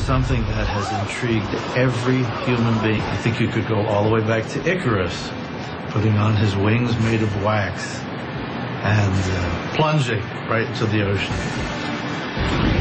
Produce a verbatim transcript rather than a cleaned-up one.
something that has intrigued every human being. I think you could go all the way back to Icarus, putting on his wings made of wax and uh, plunging right into the ocean.